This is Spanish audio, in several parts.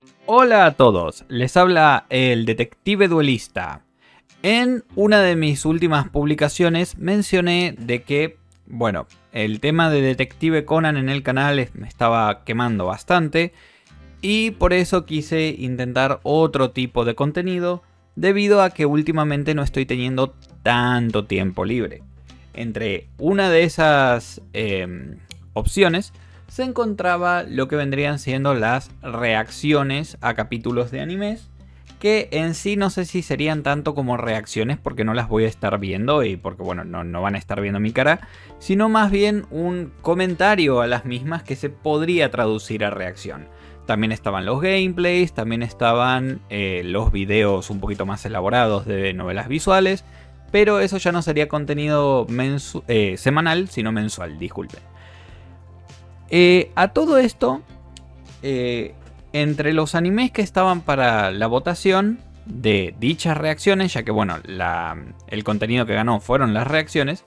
Hola a todos, les habla el Detective Duelista. En una de mis últimas publicaciones mencioné de que, bueno, el tema de Detective Conan en el canal me estaba quemando bastante y por eso quise intentar otro tipo de contenido debido a que últimamente no estoy teniendo tanto tiempo libre. Entre una de esas opciones se encontraba lo que vendrían siendo las reacciones a capítulos de animes, que en sí no sé si serían tanto como reacciones porque no las voy a estar viendo y porque bueno, no van a estar viendo mi cara, sino más bien un comentario a las mismas que se podría traducir a reacción. También estaban los gameplays, también estaban los videos un poquito más elaborados de novelas visuales, pero eso ya no sería contenido semanal, sino mensual, disculpen. A todo esto, entre los animes que estaban para la votación de dichas reacciones, ya que bueno, el contenido que ganó fueron las reacciones,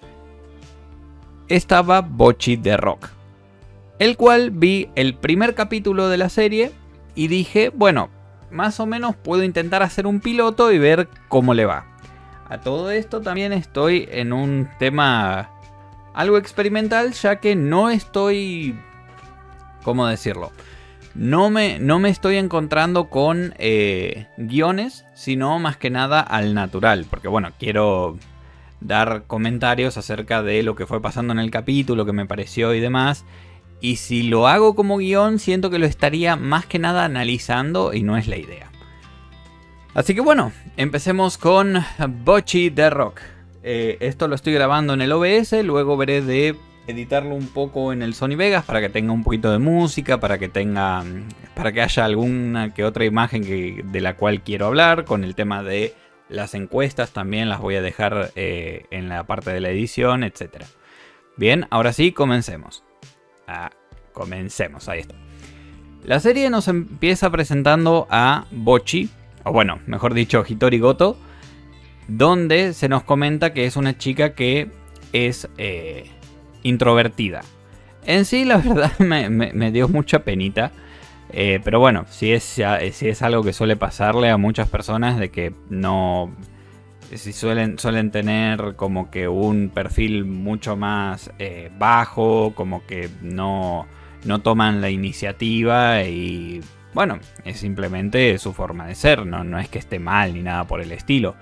estaba Bocchi the Rock, el cual vi el primer capítulo de la serie y dije, bueno, más o menos puedo intentar hacer un piloto y ver cómo le va. A todo esto también estoy en un tema algo experimental, ya que no estoy... ¿Cómo decirlo? No me estoy encontrando con guiones, sino más que nada al natural. Porque bueno, quiero dar comentarios acerca de lo que fue pasando en el capítulo, que me pareció y demás. Y si lo hago como guión, siento que lo estaría más que nada analizando y no es la idea. Así que bueno, empecemos con Bocchi the Rock. Esto lo estoy grabando en el OBS, luego veré de editarlo un poco en el Sony Vegas para que tenga un poquito de música, para que haya alguna que otra imagen de la cual quiero hablar. Con el tema de las encuestas también las voy a dejar en la parte de la edición, etc. Bien, ahora sí, comencemos. Comencemos, ahí está. La serie nos empieza presentando a Bocchi, o bueno, mejor dicho, Hitori Goto, donde se nos comenta que es una chica que es introvertida. En sí, la verdad, me dio mucha penita. Pero bueno, si es algo que suele pasarle a muchas personas, de que no... Si suelen tener como que un perfil mucho más bajo, como que no toman la iniciativa y... Bueno, es simplemente su forma de ser, no es que esté mal ni nada por el estilo.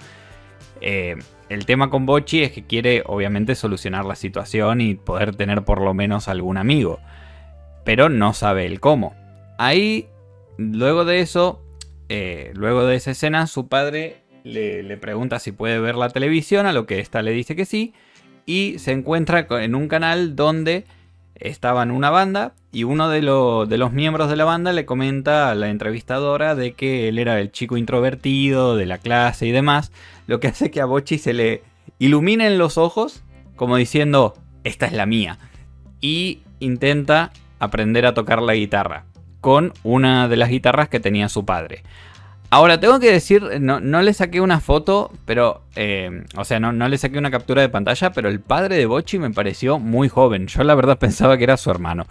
El tema con Bocchi es que quiere obviamente solucionar la situación y poder tener por lo menos algún amigo, pero no sabe el cómo. Ahí, luego de eso, luego de esa escena, su padre le pregunta si puede ver la televisión, a lo que ésta le dice que sí, y se encuentra en un canal donde estaban una banda y uno de los miembros de la banda le comenta a la entrevistadora de que él era el chico introvertido de la clase y demás, lo que hace que a Bocchi se le iluminen los ojos como diciendo, esta es la mía, y intenta aprender a tocar la guitarra con una de las guitarras que tenía su padre. Ahora, tengo que decir, no le saqué una foto, pero... o sea, no le saqué una captura de pantalla, pero el padre de Bocchi me pareció muy joven. Yo la verdad pensaba que era su hermano.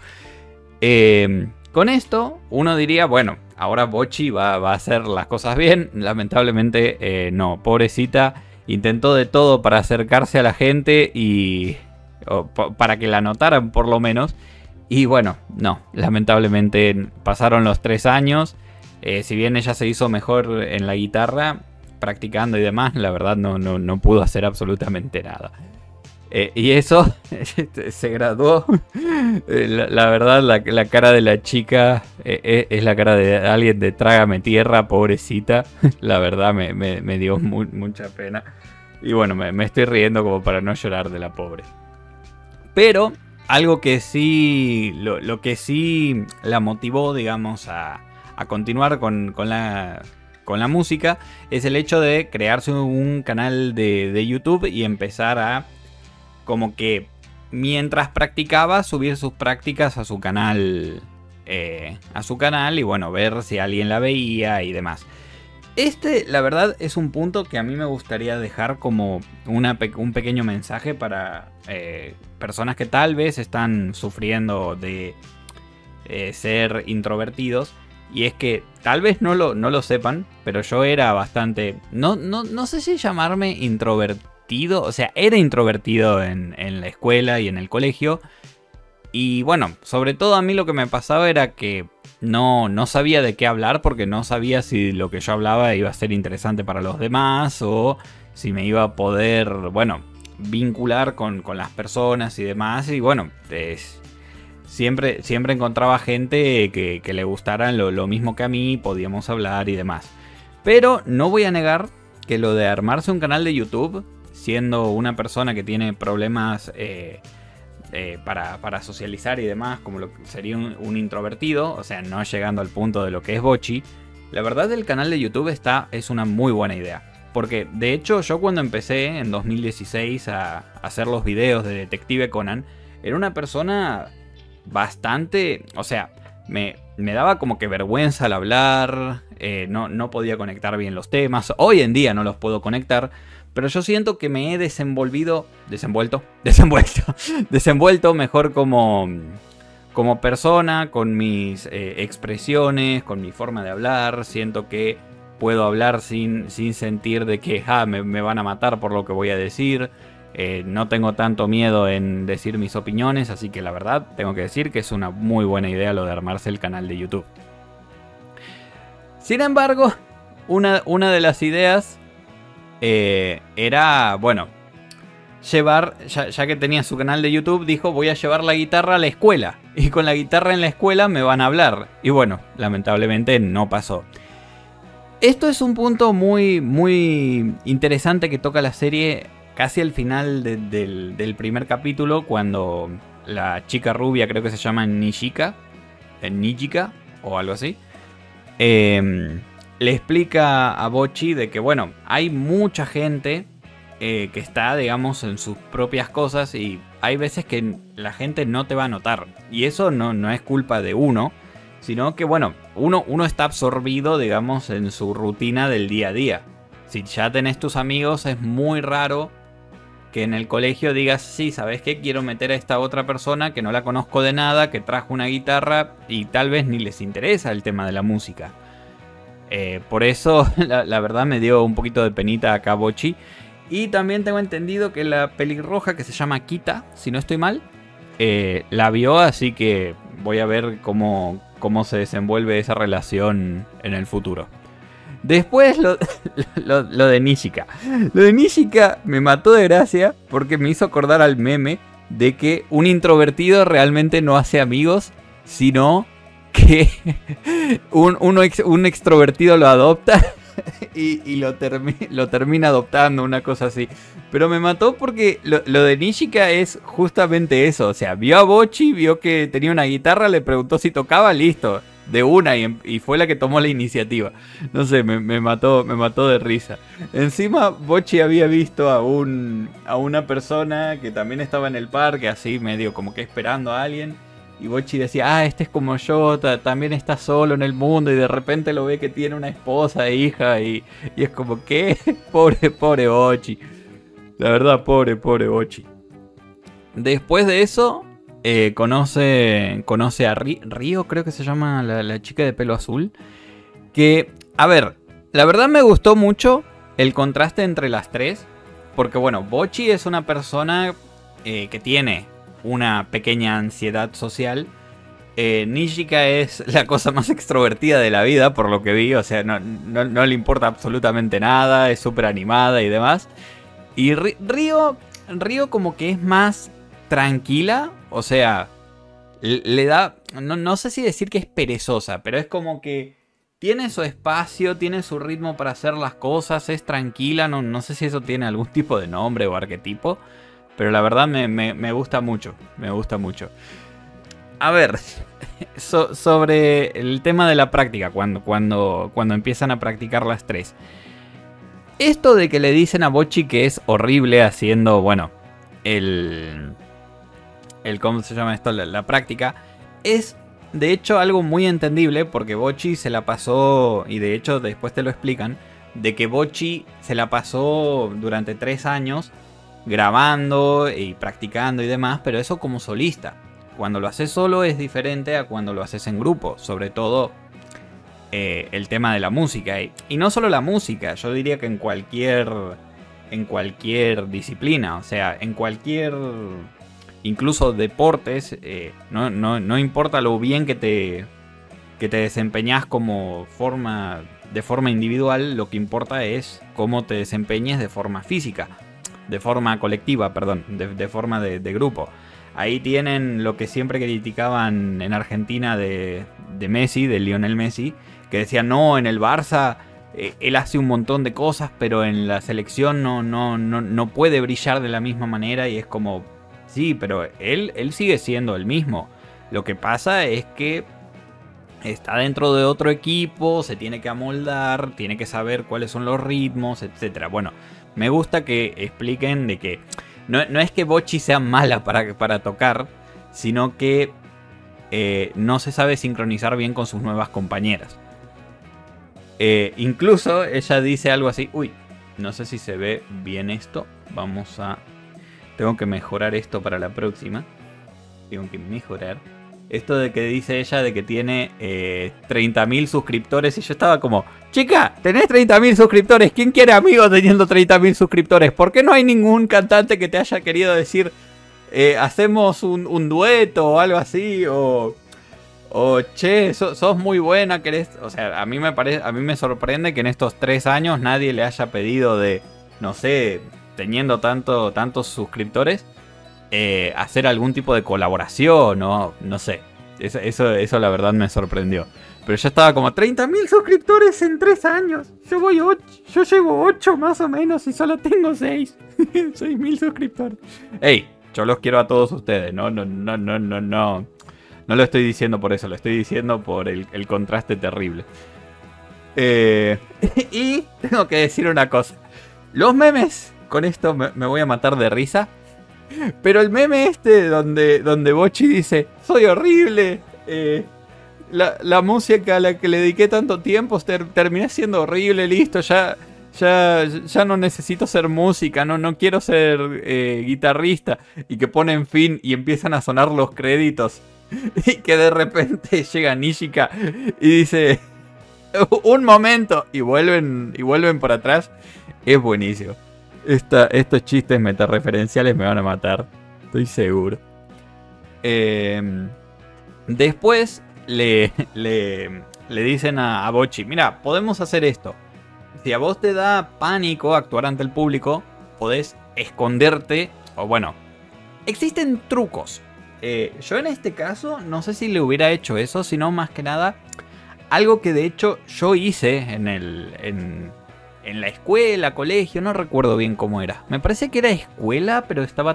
Con esto, uno diría, bueno, ahora Bocchi va a hacer las cosas bien. Lamentablemente, no. Pobrecita, intentó de todo para acercarse a la gente y... para que la notaran por lo menos. Y bueno, no. Lamentablemente pasaron los 3 años... si bien ella se hizo mejor en la guitarra, practicando y demás, la verdad no pudo hacer absolutamente nada. Y eso, se graduó. La verdad, la cara de la chica es la cara de alguien de Trágame Tierra, pobrecita. La verdad me dio mucha pena. Y bueno, me estoy riendo como para no llorar de la pobre. Pero algo que sí, lo que sí la motivó, digamos, a continuar con la música, es el hecho de crearse un canal de YouTube y empezar a, como que mientras practicaba, subir sus prácticas a su canal y bueno, ver si alguien la veía y demás. La verdad, es un punto que a mí me gustaría dejar como un pequeño mensaje para personas que tal vez están sufriendo de ser introvertidos. Y es que tal vez no lo sepan, pero yo era bastante... No sé si llamarme introvertido. O sea, era introvertido en la escuela y en el colegio. Y bueno, sobre todo a mí lo que me pasaba era que no sabía de qué hablar, porque no sabía si lo que yo hablaba iba a ser interesante para los demás o si me iba a poder, bueno, vincular con las personas y demás. Y bueno, siempre encontraba gente que le gustara lo mismo que a mí, podíamos hablar y demás. Pero no voy a negar que lo de armarse un canal de YouTube, siendo una persona que tiene problemas para socializar y demás, como lo que sería un introvertido, o sea, no llegando al punto de lo que es Bocchi, la verdad el canal de YouTube es una muy buena idea. Porque de hecho yo cuando empecé en 2016 a hacer los videos de Detective Conan, era una persona bastante, o sea, me daba como que vergüenza al hablar, no podía conectar bien los temas, hoy en día no los puedo conectar, pero yo siento que me he desenvuelto mejor como persona, con mis expresiones, con mi forma de hablar. Siento que puedo hablar sin sentir de que me van a matar por lo que voy a decir. No tengo tanto miedo en decir mis opiniones, así que la verdad tengo que decir que es una muy buena idea lo de armarse el canal de YouTube. Sin embargo, una de las ideas era, bueno, llevar, ya que tenía su canal de YouTube, dijo: voy a llevar la guitarra a la escuela, y con la guitarra en la escuela me van a hablar. Y bueno, lamentablemente no pasó. Esto es un punto muy interesante que toca la serie casi al final del primer capítulo, cuando la chica rubia, creo que se llama Nijika o algo así, le explica a Bocchi de que, bueno, hay mucha gente que está, digamos, en sus propias cosas, y hay veces que la gente no te va a notar. Y eso no es culpa de uno, sino que, bueno, uno está absorbido, digamos, en su rutina del día a día. Si ya tenés tus amigos, es muy raro que en el colegio digas: sí, ¿sabes qué? Quiero meter a esta otra persona que no la conozco de nada, que trajo una guitarra y tal vez ni les interesa el tema de la música. Por eso, la verdad, me dio un poquito de penita acá Bocchi. Y también tengo entendido que la pelirroja, que se llama Kita, si no estoy mal, la vio, así que voy a ver cómo se desenvuelve esa relación en el futuro. Después lo de Nijika. Lo de Nijika me mató de gracia porque me hizo acordar al meme de que un introvertido realmente no hace amigos, sino que un extrovertido lo adopta y lo termina adoptando, una cosa así. Pero me mató porque lo de Nijika es justamente eso. O sea, vio a Bocchi, vio que tenía una guitarra, le preguntó si tocaba, listo, de una, y fue la que tomó la iniciativa. No sé, me mató de risa. Encima Bocchi había visto a una persona que también estaba en el parque, así medio como que esperando a alguien. Y Bocchi decía: este es como yo, también está solo en el mundo. Y de repente lo ve que tiene una esposa e hija. Y es como, ¿qué? Pobre Bocchi. La verdad, pobre Bocchi. Después de eso, conoce a Río, creo que se llama la chica de pelo azul. Que, a ver, la verdad me gustó mucho el contraste entre las tres. Porque bueno, Bocchi es una persona que tiene una pequeña ansiedad social. Nijika es la cosa más extrovertida de la vida, por lo que vi. O sea, no le importa absolutamente nada, es súper animada y demás. Y Río como que es más tranquila. O sea, le da... No sé si decir que es perezosa, pero es como que tiene su espacio, tiene su ritmo para hacer las cosas, es tranquila. No sé si eso tiene algún tipo de nombre o arquetipo, pero la verdad me gusta mucho. Me gusta mucho. A ver, sobre el tema de la práctica, cuando empiezan a practicar las tres. Esto de que le dicen a Bocchi que es horrible haciendo, bueno, ¿cómo se llama esto? La práctica. Es, de hecho, algo muy entendible, porque Bocchi se la pasó, y de hecho después te lo explican, de que Bocchi se la pasó durante 3 años grabando y practicando y demás, pero eso como solista. Cuando lo haces solo es diferente a cuando lo haces en grupo. Sobre todo el tema de la música. Y no solo la música, yo diría que en cualquier disciplina, o sea, en cualquier, incluso deportes, no importa lo bien que te desempeñás de forma individual, lo que importa es cómo te desempeñes de forma física, de forma colectiva, perdón, de forma de grupo. Ahí tienen lo que siempre criticaban en Argentina de Messi, de Lionel Messi, que decían, no, en el Barça él hace un montón de cosas, pero en la selección no puede brillar de la misma manera. Y es como, sí, pero él sigue siendo el mismo. Lo que pasa es que está dentro de otro equipo, se tiene que amoldar, tiene que saber cuáles son los ritmos, etc. Bueno, me gusta que expliquen de que no es que Bocchi sea mala para tocar, sino que no se sabe sincronizar bien con sus nuevas compañeras. Incluso ella dice algo así, uy, no sé si se ve bien esto, tengo que mejorar esto para la próxima, tengo que mejorar. Esto de que dice ella de que tiene 30.000 suscriptores. Y yo estaba como, chica, tenés 30.000 suscriptores. ¿Quién quiere amigos teniendo 30.000 suscriptores? ¿Por qué no hay ningún cantante que te haya querido decir, hacemos un dueto o algo así? O che, sos muy buena, querés... O sea, a mí me sorprende que en estos 3 años nadie le haya pedido de, no sé, teniendo tantos suscriptores, hacer algún tipo de colaboración, no sé. Eso la verdad me sorprendió. Pero yo estaba como 30.000 suscriptores en 3 años. Yo llevo 8 más o menos y solo tengo 6. 6.000 suscriptores. Ey, yo los quiero a todos ustedes. No lo estoy diciendo por eso, lo estoy diciendo por el contraste terrible. Y tengo que decir una cosa. Los memes, con esto me voy a matar de risa. Pero el meme donde Bocchi dice, soy horrible, la música a la que le dediqué tanto tiempo terminé siendo horrible, listo, ya no necesito ser música, no quiero ser guitarrista. Y que ponen fin y empiezan a sonar los créditos. Y que de repente llega Nishika y dice, un momento, y vuelven por atrás. Es buenísimo. Estos chistes metareferenciales me van a matar, estoy seguro. Después le dicen a Bocchi, mira, podemos hacer esto. Si a vos te da pánico actuar ante el público, podés esconderte. O bueno, existen trucos. Yo en este caso no sé si le hubiera hecho eso, sino más que nada algo que de hecho yo hice en la escuela, colegio, no recuerdo bien cómo era. Me parece que era escuela, pero estaba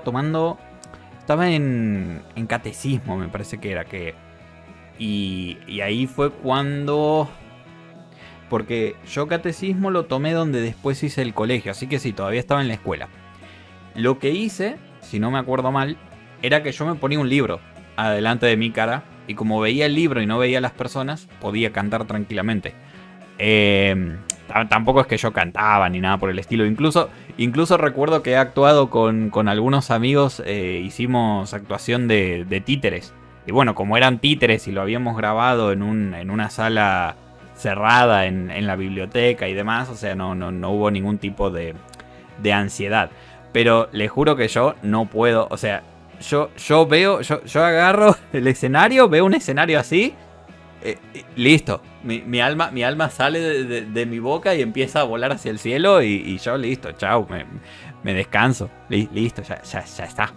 en catecismo, me parece que era. Y ahí fue cuando... Porque yo catecismo lo tomé donde después hice el colegio, así que sí, todavía estaba en la escuela. Lo que hice, si no me acuerdo mal, era que yo me ponía un libro adelante de mi cara. Y como veía el libro y no veía a las personas, podía cantar tranquilamente. Tampoco es que yo cantaba ni nada por el estilo. Incluso recuerdo que he actuado con algunos amigos. Hicimos actuación de títeres. Y bueno, como eran títeres y lo habíamos grabado en una sala cerrada en la biblioteca y demás. O sea, no hubo ningún tipo de ansiedad. Pero les juro que yo no puedo. O sea, yo agarro el escenario, veo un escenario así. Listo, mi alma sale de mi boca y empieza a volar hacia el cielo y yo listo, chao, me descanso, listo, ya está.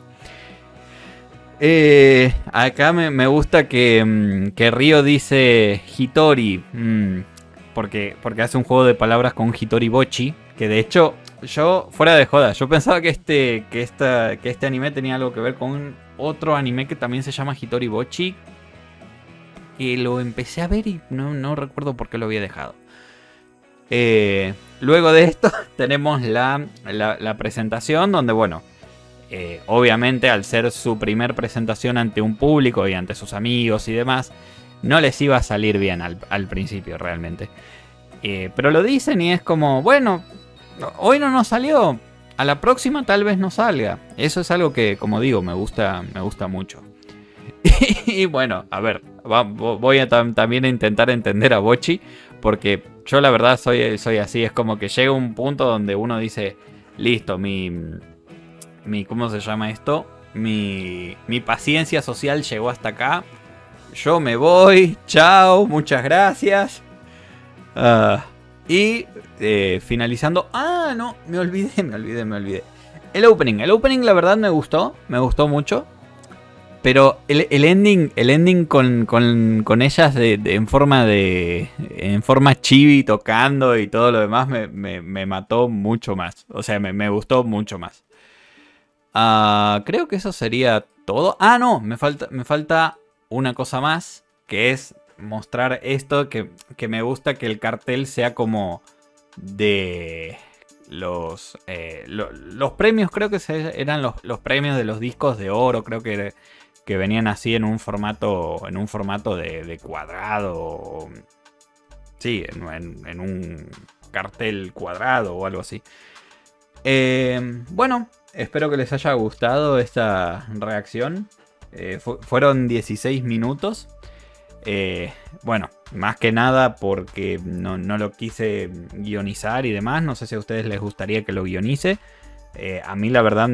Acá me gusta que Ryo dice Hitori, porque hace un juego de palabras con Hitori Bocchi, que de hecho, yo, fuera de joda, yo pensaba que este anime tenía algo que ver con otro anime que también se llama Hitori Bocchi, que lo empecé a ver y no recuerdo por qué lo había dejado. Luego de esto tenemos la presentación donde, bueno, obviamente al ser su primer presentación ante un público y ante sus amigos y demás, no les iba a salir bien al principio realmente. Pero lo dicen y es como, bueno, hoy no nos salió, a la próxima tal vez no salga. Eso es algo que, como digo, me gusta mucho. Y bueno, a ver, voy a también a intentar entender a Bocchi, porque yo la verdad soy así, es como que llega un punto donde uno dice, listo, ¿cómo se llama esto? Mi paciencia social llegó hasta acá, yo me voy, chao, muchas gracias. Y finalizando, no, me olvidé. El opening la verdad me gustó mucho. Pero el ending con ellas en forma chibi tocando y todo lo demás me mató mucho más. O sea, me gustó mucho más. Creo que eso sería todo. No, me falta una cosa más, que es mostrar esto, que me gusta que el cartel sea como de los premios, creo que eran los premios de los discos de oro, creo que venían así en un formato de cuadrado. Sí, en un cartel cuadrado o algo así. Bueno, espero que les haya gustado esta reacción. Fueron 16 minutos. Bueno, más que nada porque no lo quise guionizar y demás. No sé si a ustedes les gustaría que lo guionice. A mí la verdad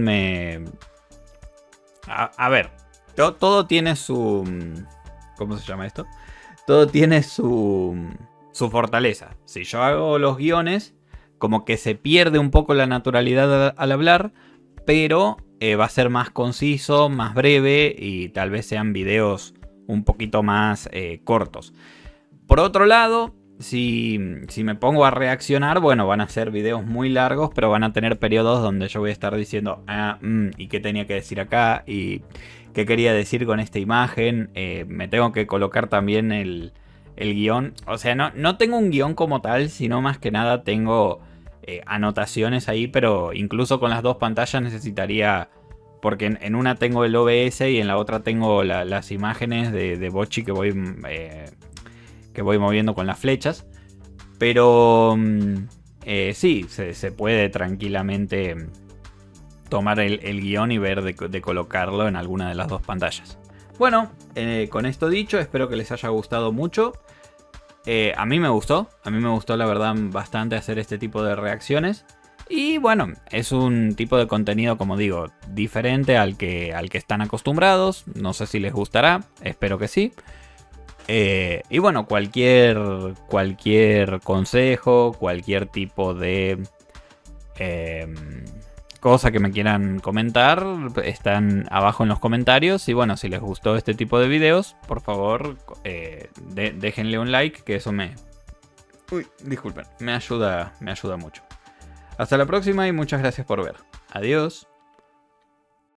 A ver, todo tiene su... ¿Cómo se llama esto? Todo tiene su fortaleza. Si yo hago los guiones, como que se pierde un poco la naturalidad al hablar, pero va a ser más conciso, más breve y tal vez sean videos un poquito más cortos. Por otro lado, si me pongo a reaccionar, bueno, van a ser videos muy largos, pero van a tener periodos donde yo voy a estar diciendo, ¿y qué tenía que decir acá? ¿Y qué quería decir con esta imagen? Me tengo que colocar también el guión. O sea, no tengo un guión como tal, sino más que nada tengo anotaciones ahí, pero incluso con las dos pantallas necesitaría... Porque en una tengo el OBS y en la otra tengo las imágenes de Bocchi que voy moviendo con las flechas. Pero sí, se puede tranquilamente tomar el guión y ver de colocarlo en alguna de las dos pantallas. Bueno, con esto dicho, espero que les haya gustado mucho. A mí me gustó la verdad bastante hacer este tipo de reacciones. Y bueno, es un tipo de contenido, como digo, diferente al que están acostumbrados. No sé si les gustará, espero que sí. Y bueno, cualquier consejo, cualquier tipo de cosa que me quieran comentar, están abajo en los comentarios. Y bueno, si les gustó este tipo de videos, por favor, déjenle un like, que eso disculpen, me ayuda mucho. Hasta la próxima y muchas gracias por ver. Adiós.